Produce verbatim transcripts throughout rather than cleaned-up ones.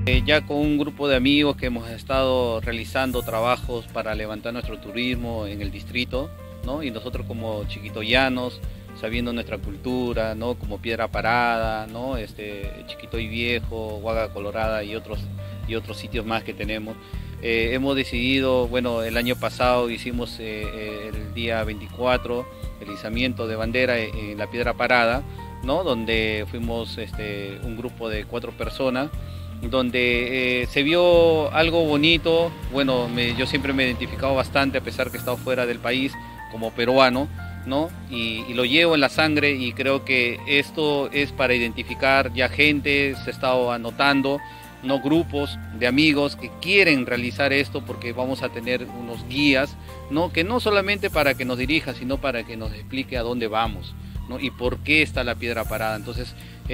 Eh, ya con un grupo de amigos que hemos estado realizando trabajos para levantar nuestro turismo en el distrito, ¿no? Y nosotros como chiquitoyanos, sabiendo nuestra cultura, ¿no? Como Piedra Parada, ¿no? Este, Chiquitoy Viejo, Huaga Colorada y otros, y otros sitios más que tenemos. Eh, hemos decidido, bueno, el año pasado hicimos eh, el día veinticuatro el izamiento de bandera en la Piedra Parada, ¿no? Donde fuimos este, un grupo de cuatro personas, donde eh, se vio algo bonito. Bueno, me, yo siempre me he identificado bastante, a pesar que he estado fuera del país, como peruano, ¿no? Y, y lo llevo en la sangre, y creo que esto es para identificar ya gente. Se ha estado anotando, ¿no? Grupos de amigos que quieren realizar esto, porque vamos a tener unos guías, ¿no? Que no solamente para que nos dirija, sino para que nos explique a dónde vamos, ¿no? Y por qué está la Piedra Parada. Entonces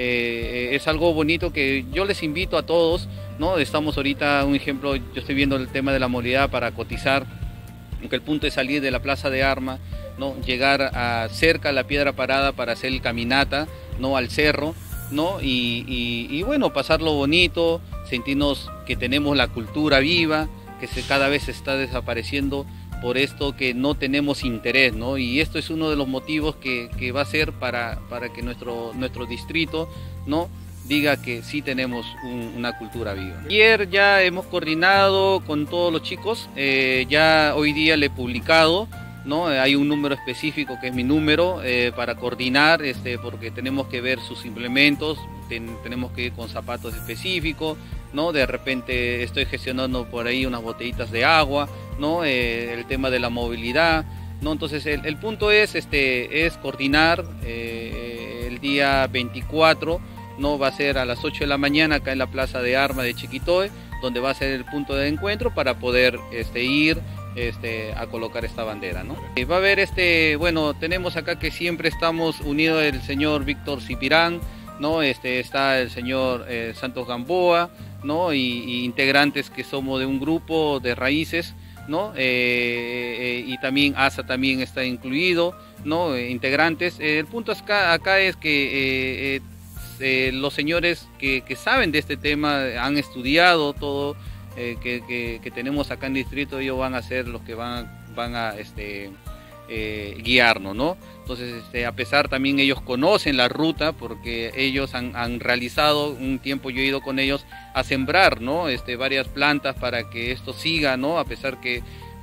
eh, es algo bonito que yo les invito a todos, ¿no? Estamos ahorita, un ejemplo, yo estoy viendo el tema de la movilidad para cotizar, aunque el punto es salir de la Plaza de Armas, ¿no? Llegar a cerca a la Piedra Parada para hacer el caminata, ¿no? Al cerro, ¿no? Y, y, y bueno, pasarlo bonito, sentirnos que tenemos la cultura viva, que se, cada vez se está desapareciendo por esto que no tenemos interés, ¿no? Y esto es uno de los motivos que, que va a ser para, para que nuestro, nuestro distrito, ¿no? Diga que sí tenemos un, una cultura viva. Ayer ya hemos coordinado con todos los chicos, eh, ya hoy día le he publicado, ¿no? Hay un número específico que es mi número eh, para coordinar, este, porque tenemos que ver sus implementos, ten, tenemos que ir con zapatos específicos, ¿no? De repente estoy gestionando por ahí unas botellitas de agua, ¿no? Eh, el tema de la movilidad, ¿no? Entonces el, el punto es, este, es coordinar eh, el día veinticuatro, ¿no? Va a ser a las ocho de la mañana acá en la Plaza de Armas de Chiquitoy, donde va a ser el punto de encuentro para poder este, ir Este, a colocar esta bandera, ¿no? Va a haber, este, bueno, tenemos acá que siempre estamos unidos el señor Víctor Cipirán, ¿no? Este, está el señor eh, Santos Gamboa, ¿no? Y, y integrantes que somos de un grupo de raíces, ¿no? Eh, eh, y también A S A también está incluido, ¿no? Eh, integrantes. Eh, el punto acá, acá es que eh, eh, los señores que, que saben de este tema han estudiado todo. Eh, que, que, que tenemos acá en el distrito. Ellos van a ser los que van, van a este, eh, guiarnos, ¿no? Entonces, este, a pesar también ellos conocen la ruta, porque ellos han, han realizado un tiempo, yo he ido con ellos a sembrar, ¿no? Este, varias plantas para que esto siga, ¿no? A pesar que,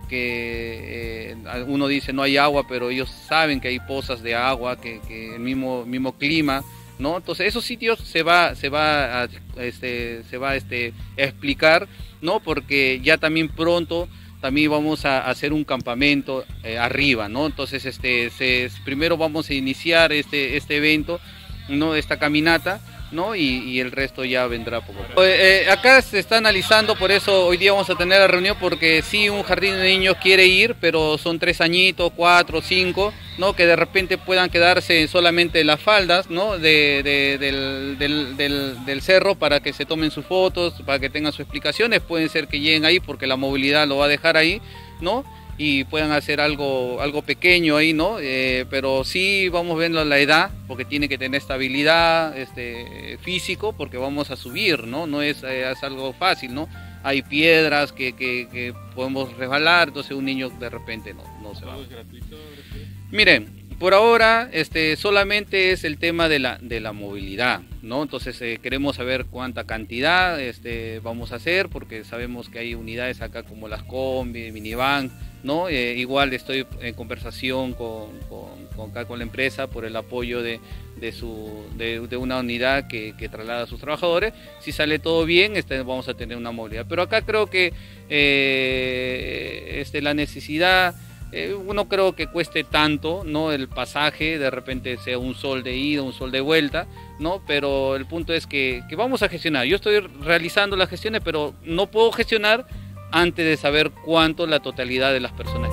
que eh, uno dice no hay agua, pero ellos saben que hay pozas de agua, que, que el mismo, mismo clima, ¿no? Entonces esos sitios se va, se va a, este, se va este, a explicar, ¿no? Porque ya también pronto también vamos a hacer un campamento eh, arriba, ¿no? Entonces este, se, primero vamos a iniciar este, este evento, ¿no? Esta caminata, ¿no? Y, y el resto ya vendrá poco a poco. Eh, eh, acá se está analizando, por eso hoy día vamos a tener la reunión, porque sí, un jardín de niños quiere ir, pero son tres añitos, cuatro, cinco, ¿no? Que de repente puedan quedarse solamente las faldas, ¿no? de, de, del, del, del, del cerro, para que se tomen sus fotos, para que tengan sus explicaciones. Pueden ser que lleguen ahí porque la movilidad lo va a dejar ahí, ¿no? Y puedan hacer algo, algo pequeño ahí, ¿no? Eh, pero sí vamos viendo la edad, porque tiene que tener estabilidad este, físico, porque vamos a subir, ¿no? No es, eh, es algo fácil, ¿no? Hay piedras que, que, que podemos resbalar, entonces un niño de repente no, no se va. ¿Todo es gratuito? Miren, por ahora este, solamente es el tema de la, de la movilidad, ¿no? Entonces eh, queremos saber cuánta cantidad este, vamos a hacer, porque sabemos que hay unidades acá como las combi, minivan, ¿no? Eh, igual estoy en conversación con, con, con, acá con la empresa por el apoyo de, de, su, de, de una unidad que, que traslada a sus trabajadores. Si sale todo bien, este, vamos a tener una movilidad. Pero acá creo que eh, este, la necesidad... Eh, no creo que cueste tanto, ¿no? El pasaje, de repente sea un sol de ida, un sol de vuelta, ¿no? Pero el punto es que, que vamos a gestionar. Yo estoy realizando las gestiones, pero no puedo gestionar antes de saber cuánto la totalidad de las personas.